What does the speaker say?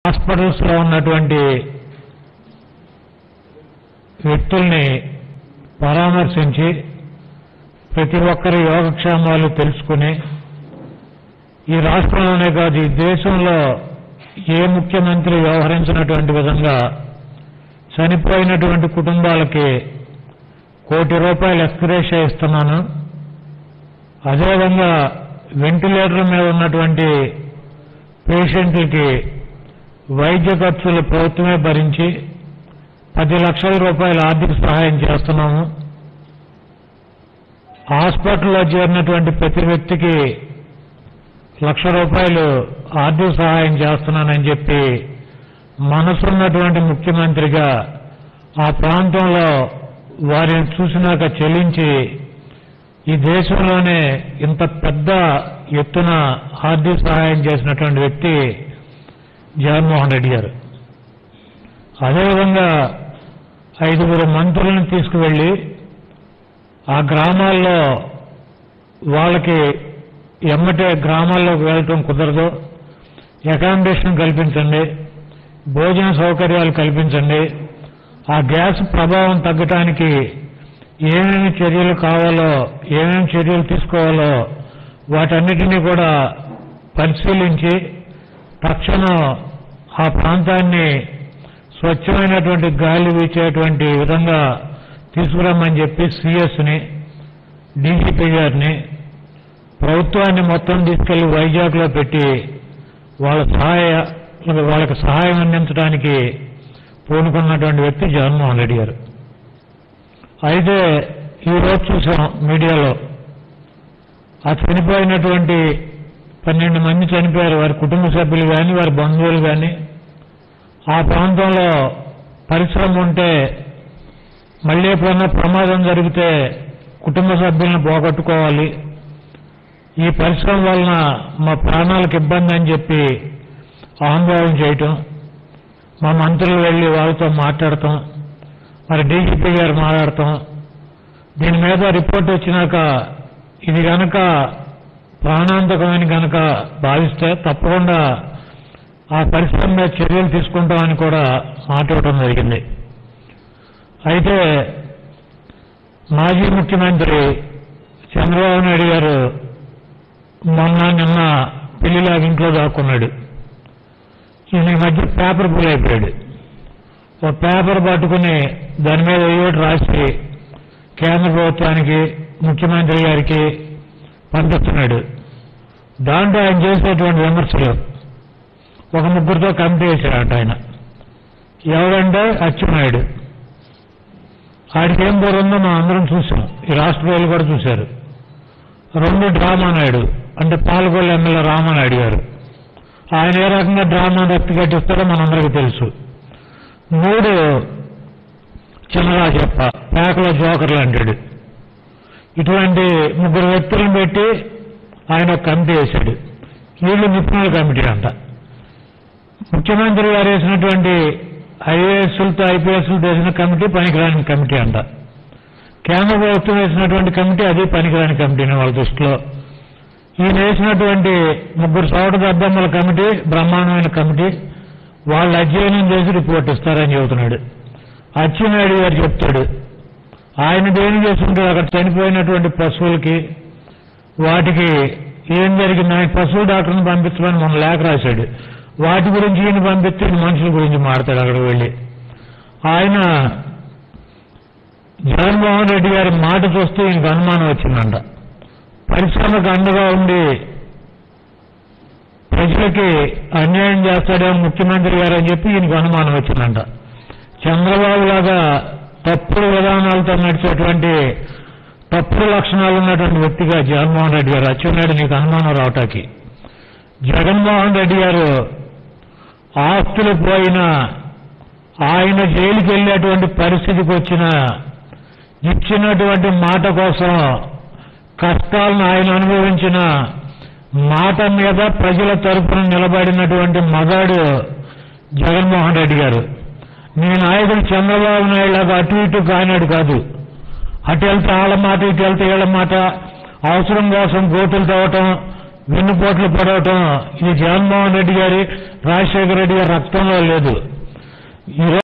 Hospitals లో ఉన్నటువంటి వ్యక్తుల్ని పరామర్శించి ప్రతి ఒక్కరి యోగక్షేమాలు తెలుసుకుని ఈ రాష్ట్రంలోనే కాదు ఈ దేశంలో ఏ ముఖ్యమంత్రి వ్యవహరించినటువంటి విధంగా చనిపోయినటువంటి కుటుంబాలకి ₹1 కోటి ఎక్స్‌గ్రేషియా ఇస్తున్నాను. అదేవిధంగా వెంటిలేటర్ మీద ఉన్నటువంటి పేషెంట్లకి వైద్య ఖర్చులు ప్రభుత్వమే భరించి ₹10 లక్షల ఆర్థిక సహాయం చేస్తున్నాము. హాస్పిటల్లో చేరినటువంటి ప్రతి వ్యక్తికి ₹1,00,000 ఆర్థిక సహాయం చేస్తున్నానని చెప్పి మనసున్నటువంటి ముఖ్యమంత్రిగా ఆ ప్రాంతంలో వారిని చూసినాక చెల్లించి ఈ దేశంలోనే ఇంత పెద్ద ఎత్తున ఆర్థిక సహాయం చేసినటువంటి వ్యక్తి జగన్మోహన్ రెడ్డి గారు. అదేవిధంగా 5 మంత్రులను తీసుకువెళ్లి ఆ గ్రామాల్లో వాళ్ళకి ఎమ్మటే గ్రామాల్లోకి వెళ్ళటం కుదరదు, అకామిడేషన్ కల్పించండి, భోజన సౌకర్యాలు కల్పించండి, ఆ గ్యాస్ ప్రభావం తగ్గటానికి ఏమేమి చర్యలు కావాలో ఏమేమి చర్యలు తీసుకోవాలో వాటన్నిటినీ కూడా పరిశీలించి తక్షణం ఆ ప్రాంతాన్ని స్వచ్ఛమైనటువంటి గాలి వీచేటువంటి విధంగా తీసుకురమ్మని చెప్పి సిఎస్ని డీజీపీ గారిని ప్రభుత్వాన్ని మొత్తం తీసుకెళ్లి వైజాగ్లో పెట్టి వాళ్ళకి సహాయం అందించడానికి పూనుకున్నటువంటి వ్యక్తి జగన్మోహన్ రెడ్డి గారు. అయితే ఈరోజు చూసాం మీడియాలో ఆ చనిపోయినటువంటి 12 మంది చనిపోయారు. వారి కుటుంబ సభ్యులు కానీ వారి బంధువులు కానీ ఆ ప్రాంతంలో పరిశ్రమ ఉంటే మళ్ళీ ఎప్పుడన్నా ప్రమాదం జరిగితే కుటుంబ సభ్యులను పోగొట్టుకోవాలి, ఈ పరిశ్రమ వలన మా ప్రాణాలకు ఇబ్బంది అని చెప్పి ఆందోళన చేయటం, మా మంత్రులు వెళ్లి వాళ్ళతో మాట్లాడటం, మరి డీజీపీ గారు మాట్లాడటం, దీని మీద రిపోర్ట్ వచ్చినాక ఇది గనక ప్రాణాంతకమైన కనుక భావిస్తే తప్పకుండా ఆ పరిశ్రమ మీద చర్యలు తీసుకుంటామని కూడా మాట ఇవ్వడం జరిగింది. అయితే మాజీ ముఖ్యమంత్రి చంద్రబాబు నాయుడు గారు నిన్న పెళ్లిలాగా ఇంట్లో దాక్కున్నాడు. ఈయన ఈ మధ్య పేపర్ పుల్ అయిపోయాడు. ఒక పేపర్ పట్టుకుని దాని మీద ఏయోటి రాసి కేంద్ర ప్రభుత్వానికి ముఖ్యమంత్రి గారికి పంపిస్తున్నాడు. దాంట్లో ఆయన చేసేటువంటి విమర్శలు ఒక 3 కమిటీ వేశాడట ఆయన. ఎవరంటే అచ్చెన్నాయుడు. ఆడికి ఏం బోరుందో మనం అందరం చూసాం, ఈ రాష్ట్ర ప్రజలు కూడా చూశారు. 2 డ్రామానాయుడు అంటే పాలకొల్లు ఎమ్మెల్యే రామానాయుడు గారు. ఆయన ఏ రకంగా డ్రామా రక్తి కట్టిస్తారో మనందరికీ తెలుసు. 3 చిన్నరాజప్ప పేకలో జోకర్లు అంటాడు. ఇటువంటి 3 వ్యక్తులను పెట్టి ఆయన ఒక కమిటీ వేశాడు. వీళ్ళు నిపుణుల కమిటీ అంట. ముఖ్యమంత్రి గారు వేసినటువంటి ఐఏఎస్లతో ఐపీఎస్లతో వేసిన కమిటీ పనికిరాని కమిటీ అంట. కేంద్ర ప్రభుత్వం వేసినటువంటి కమిటీ అది పనికిరాని కమిటీని వాళ్ళ దృష్టిలో. ఈయన వేసినటువంటి 3 సోట దద్దమ్మల కమిటీ బ్రహ్మాండమైన కమిటీ, వాళ్ళు అధ్యయనం చేసి రిపోర్ట్ ఇస్తారని చెబుతున్నాడు. అచ్చెన్నాయుడు గారు చెప్తాడు ఆయన దేని చేస్తుంటే అక్కడ చనిపోయినటువంటి పశువులకి వాటికి ఏం జరిగింది, ఆయన పశువుల డాక్టర్ని పంపించమని మొన్న లేఖ రాశాడు. వాటి గురించి ఈయన పంపిస్తే మనుషుల గురించి మాడతాడు అక్కడికి వెళ్ళి. ఆయన జగన్మోహన్ రెడ్డి గారి మాట చూస్తే ఈయనకు అనుమానం వచ్చిందంట. పరిశ్రమకు అండగా ఉండి ప్రజలకి అన్యాయం చేస్తాడేమో ముఖ్యమంత్రి గారు అని చెప్పి ఈయనకు అనుమానం వచ్చిందంట. చంద్రబాబు లాగా తప్పుడు విధానాలతో నడిచేటువంటి తప్పుడు లక్షణాలు ఉన్నటువంటి వ్యక్తిగా జగన్మోహన్ రెడ్డి గారు. అచ్చెన్నాయుడు నీకు అనుమానం రావటానికి జగన్మోహన్ రెడ్డి గారు ఆస్తులు పోయినా ఆయన జైలుకి వెళ్ళేటువంటి పరిస్థితికి వచ్చిన ఇచ్చినటువంటి మాట కోసం కష్టాలను ఆయన అనుభవించిన మాట మీద ప్రజల తరపున నిలబడినటువంటి మగాడు జగన్మోహన్ రెడ్డి గారు. నీ నాయకుడు చంద్రబాబు నాయుడు లాగా అటు ఇటు కానాడు కాదు. అటు వెళ్తే వాళ్ళ మాట ఇటు వెళ్తే వీళ్ళ మాట, అవసరం కోసం గోతులు తవ్వటం, వెన్నుపోట్లు పడవటం ఇది జగన్మోహన్ రెడ్డి గారి, రాజశేఖర రెడ్డి గారి రక్తంలో లేదు.